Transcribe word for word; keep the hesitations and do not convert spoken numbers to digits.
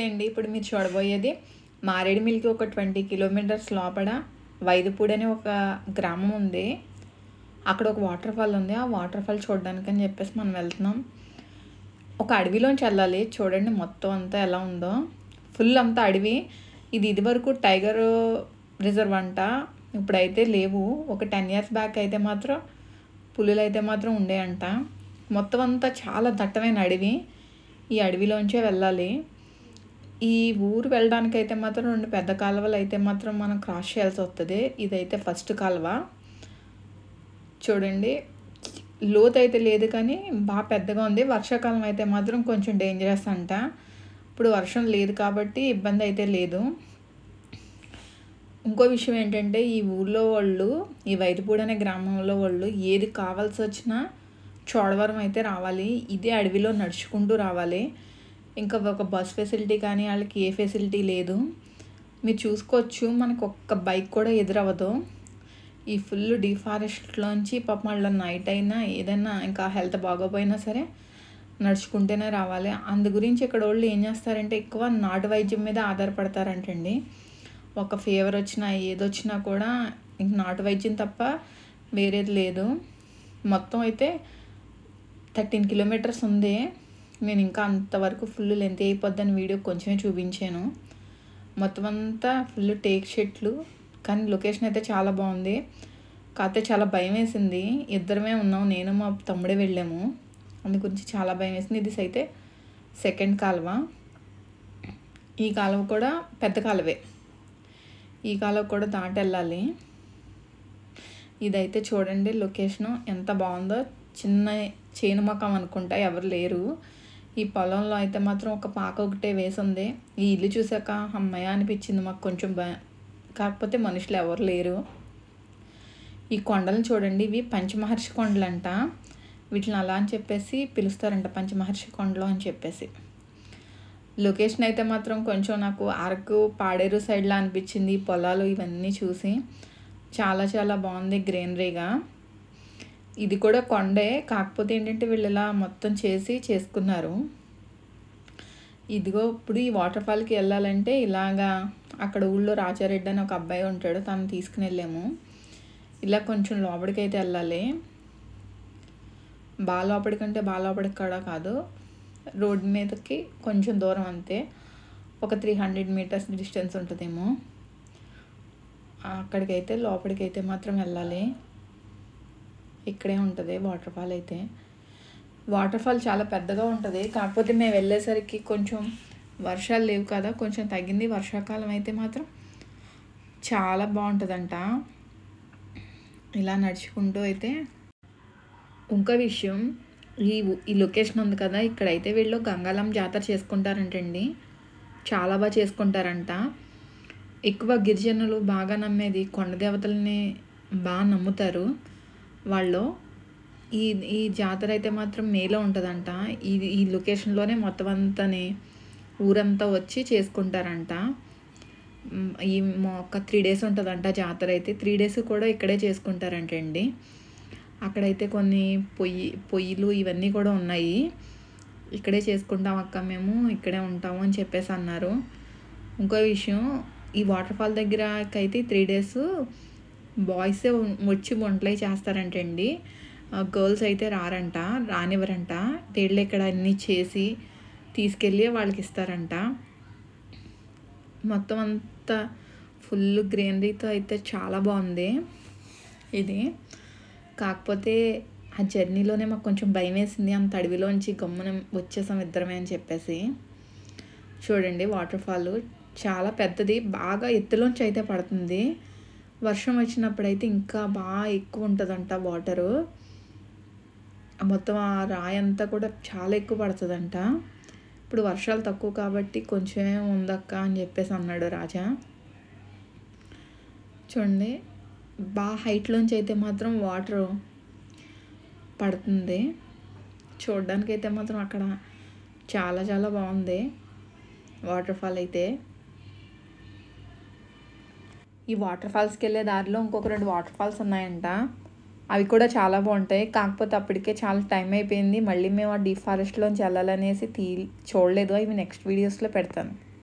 అండి. ఇప్పుడు మీరు చూడబోయేది మారేడుమిల్లికి ఒక ట్వంటీ కిలోమీటర్స్ లోపల వైదుపూడి అనే ఒక గ్రామం ఉంది. అక్కడ ఒక వాటర్ ఫాల్ ఉంది. ఆ వాటర్ ఫాల్ చూడడానికి అని చెప్పేసి మనం వెళ్తున్నాం. ఒక అడవిలోంచి వెళ్ళాలి. చూడండి మొత్తం అంతా ఎలా ఉందో, ఫుల్ అంతా అడవి. ఇది ఇది వరకు టైగర్ రిజర్వ్ అంట, ఇప్పుడైతే లేవు. ఒక టెన్ ఇయర్స్ బ్యాక్ అయితే మాత్రం పులులు అయితే మాత్రం ఉండేయంట. మొత్తం అంతా చాలా దట్టమైన అడవి. ఈ అడవిలోంచే వెళ్ళాలి. ఈ ఊరు వెళ్ళడానికి అయితే మాత్రం రెండు పెద్ద కాలువలు అయితే మాత్రం మనం క్రాస్ చేయాల్సి వస్తుంది. ఇదైతే ఫస్ట్ కాలువ. చూడండి లోతు అయితే లేదు కానీ బాగా పెద్దగా ఉంది. వర్షాకాలం అయితే మాత్రం కొంచెం డేంజరస్ అంట. ఇప్పుడు వర్షం లేదు కాబట్టి ఇబ్బంది అయితే లేదు. ఇంకో విషయం ఏంటంటే ఈ ఊళ్ళో వాళ్ళు, ఈ వైదుపూడి అనే గ్రామంలో వాళ్ళు ఏది కావాల్సి వచ్చినా చోడవరం అయితే రావాలి. ఇదే అడవిలో నడుచుకుంటూ రావాలి. ఇంకా ఒక బస్ ఫెసిలిటీ కానీ వాళ్ళకి ఏ ఫెసిలిటీ లేదు. మీరు చూసుకోవచ్చు, మనకు ఒక్క బైక్ కూడా ఎదురవ్వదు. ఈ ఫుల్ డిఫారెస్ట్లోంచి పాపం వాళ్ళ నైట్ అయినా ఏదైనా ఇంకా హెల్త్ బాగోపోయినా సరే నడుచుకుంటూనే రావాలి. అందు గురించి ఇక్కడ వాళ్ళు ఏం చేస్తారంటే ఎక్కువ నాటు వైద్యం మీద ఆధారపడతారంటండి. ఒక ఫీవర్ వచ్చినా ఏదొచ్చినా కూడా ఇంక నాటు వైద్యం తప్ప వేరేది లేదు. మొత్తం అయితే థర్టీన్ కిలోమీటర్స్ ఉంది. నేను ఇంకా అంతవరకు ఫుల్ లెంత్ అయిపోద్దని వీడియో కొంచెమే చూపించాను. మొత్తం అంతా ఫుల్ టేక్ చెట్లు, కానీ లొకేషన్ అయితే చాలా బాగుంది. కాకపోతే చాలా భయం వేసింది. ఇద్దరమే ఉన్నాం, నేను మా తమ్ముడే వెళ్ళాము. అందు గురించి చాలా భయం వేసింది. ఇది అయితే సెకండ్ కాలువ. ఈ కాలువ కూడా పెద్ద కాలువే. ఈ కాలువ కూడా దాటి వెళ్ళాలి. ఇదైతే చూడండి లొకేషను ఎంత బాగుందో. చిన్న చేను మకం అనుకుంటా, ఎవరు లేరు. ఈ పొలంలో అయితే మాత్రం ఒక పాక ఒకటే వేసి ఉంది. ఈ ఇల్లు చూసాక అమ్మాయి అనిపించింది మాకు కొంచెం భ కాకపోతే మనుషులు ఎవరు లేరు. ఈ కొండలను చూడండి, ఇవి పంచమహర్షి కొండలు అంట. వీటిని అలా అని చెప్పేసి పిలుస్తారంట, పంచమహర్షి కొండలు అని చెప్పేసి. లొకేషన్ అయితే మాత్రం కొంచెం నాకు అరకు పాడేరు సైడ్లో అనిపించింది. పొలాలు ఇవన్నీ చూసి చాలా చాలా బాగుంది గ్రీనరీగా. ఇది కూడా కొండే, కాకపోతే ఏంటంటే వీళ్ళు ఇలా మొత్తం చేసి చేసుకున్నారు. ఇదిగో ఇప్పుడు ఈ వాటర్ ఫాల్కి వెళ్ళాలంటే ఇలాగా అక్కడ ఊళ్ళో రాజారెడ్డి అని ఒక అబ్బాయి ఉంటాడు, తను తీసుకుని వెళ్ళాము. ఇలా కొంచెం లోపలికి అయితే వెళ్ళాలి. బాగా లోపలికంటే బాగా లోపలికి కూడా కాదు, రోడ్డు మీదకి కొంచెం దూరం అంతే. ఒక త్రీ హండ్రెడ్ మీటర్స్ డిస్టెన్స్ ఉంటుందేమో. అక్కడికైతే లోపలికైతే మాత్రం వెళ్ళాలి. ఇక్కడే ఉంటుంది వాటర్ ఫాల్ అయితే. వాటర్ ఫాల్ చాలా పెద్దగా ఉంటుంది, కాకపోతే మేము వెళ్ళేసరికి కొంచెం వర్షాలు లేవు కదా, కొంచెం తగ్గింది. వర్షాకాలం అయితే మాత్రం చాలా బాగుంటుందంట. ఇలా నడుచుకుంటూ అయితే. ఇంకో విషయం, ఈ ఈ లొకేషన్ ఉంది కదా, ఇక్కడైతే వీళ్ళు గంగాలమ్మ జాతర చేసుకుంటారంటండి. చాలా బాగా చేసుకుంటారంట. ఎక్కువ గిరిజనులు బాగా నమ్మేది కొండ దేవతల్ని బాగా నమ్ముతారు వాళ్ళు. ఈ ఈ జాతర అయితే మాత్రం మేలో ఉంటుందంట. ఇది ఈ లొకేషన్లోనే మొత్తం అంతానే ఊరంతా వచ్చి చేసుకుంటారంట. ఈ ఒక త్రీ డేస్ ఉంటుందంట జాతర అయితే. త్రీ డేస్ కూడా ఇక్కడే చేసుకుంటారంటండి. అక్కడైతే కొన్ని పొయ్యి పొయ్యిలు ఇవన్నీ కూడా ఉన్నాయి. ఇక్కడే చేసుకుంటాం అక్క, మేము ఇక్కడే ఉంటాము అని చెప్పేసి అన్నారు. ఇంకో విషయం, ఈ వాటర్ ఫాల్ దగ్గరకైతే త్రీ డేస్ బాయ్సే వచ్చి వంటలు చేస్తారంటండి. గర్ల్స్ అయితే రారంట, రానివ్వరంట. వీళ్ళు ఇక్కడ అన్నీ చేసి తీసుకెళ్ళి వాళ్ళకి ఇస్తారంట. మొత్తం అంతా ఫుల్ గ్రీనరీతో అయితే చాలా బాగుంది ఇది. కాకపోతే ఆ జర్నీలోనే మాకు కొంచెం భయం వేసింది. అంత అడవిలోంచి గమ్మున వచ్చేసాం ఇద్దరమే అని చెప్పేసి. చూడండి వాటర్ ఫాల్ చాలా పెద్దది, బాగా ఎత్తులోంచి అయితే పడుతుంది. వర్షం వచ్చినప్పుడు అయితే ఇంకా బాగా ఎక్కువ ఉంటుందంట వాటరు. మొత్తం ఆ రాయి అంతా కూడా చాలా ఎక్కువ పడుతుందంట. ఇప్పుడు వర్షాలు తక్కువ కాబట్టి కొంచెమే ఉందక్క అని చెప్పేసి అన్నాడు రాజా. చూడండి బాగా హైట్లోంచి అయితే మాత్రం వాటర్ పడుతుంది. చూడడానికి అయితే మాత్రం అక్కడ చాలా చాలా బాగుంది వాటర్ ఫాల్ అయితే. ఈ వాటర్ ఫాల్స్కి వెళ్ళే దారిలో ఇంకొక రెండు వాటర్ ఫాల్స్ ఉన్నాయంట. అవి కూడా చాలా బాగుంటాయి. కాకపోతే అప్పటికే చాలా టైం అయిపోయింది. మళ్ళీ మేము ఆ డీప్ ఫారెస్ట్లోంచి వెళ్ళాలనేసి తీ చూడలేదు. అవి నెక్స్ట్ వీడియోస్లో పెడతాను.